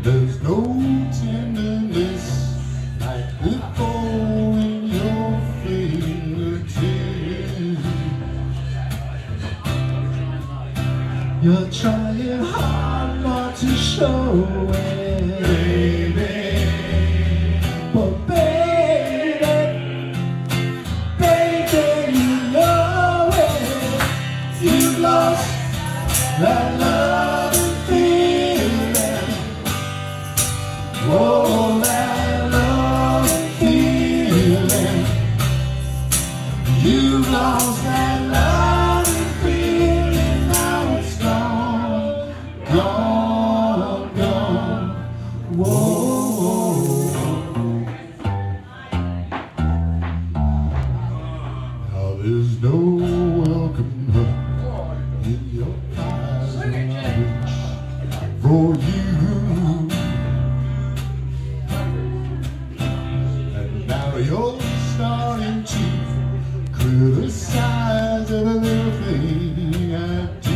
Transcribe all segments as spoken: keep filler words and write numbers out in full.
There's no tenderness like before in your fingertips. You're trying hard not to show it, baby. But baby, baby, you know it. You've lost that loving feeling. Oh, that loving feeling. You've lost that loving feeling. Now it's gone, gone, gone. Whoa. Now there's no welcome in your eyes when I reach for you. And now you're starting to criticize every little thing I do.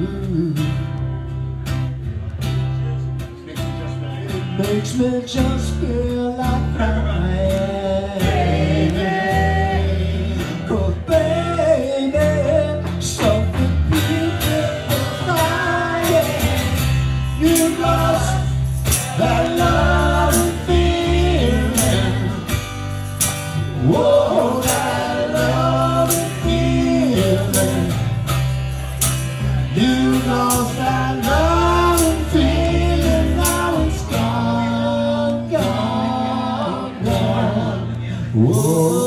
It makes me just feel like crying, baby. 'Cause baby, something people are crying. You've lost that loving feeling. Whoa, that loving feeling. You've lost that loving feeling. Now it's gone, gone, gone. Whoa.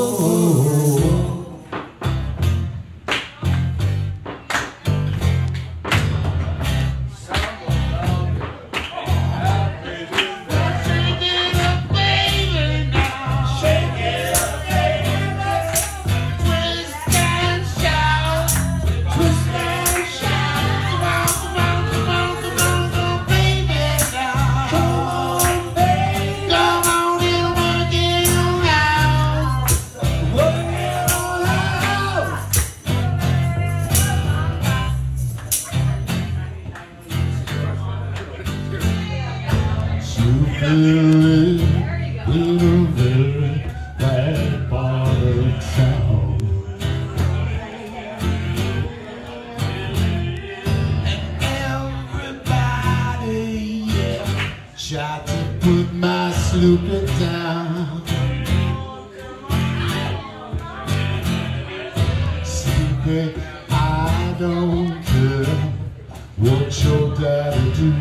In a very bad part of town, and everybody, yeah, tried to put my sloopy down. Sloopy, I don't care what your daddy do.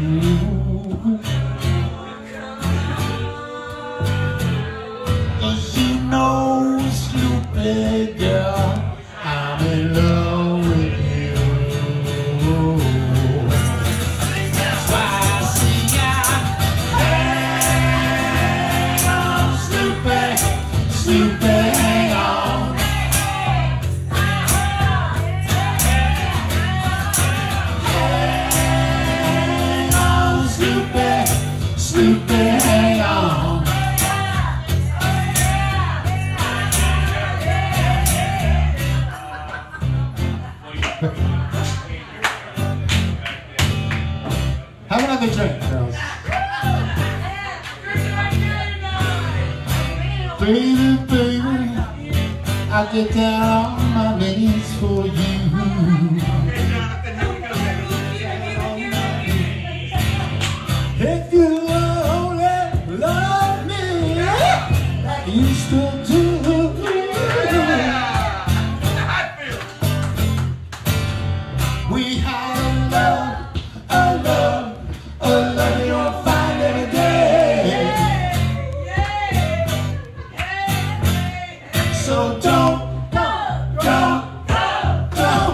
No, Sloopy girl, I'm in love with you. That's why I sing out, hang on, Sloopy, Sloopy, hang on. Hang on, Sloopy, Sloopy, hang on. Have another drink, girls. Baby, baby, I get down on my knees for you. If you only love me like you used to do. We had a love, a love, a love you'll find every day. So don't, don't, don't, don't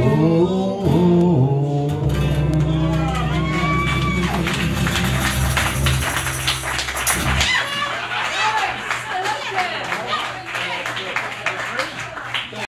Whoa.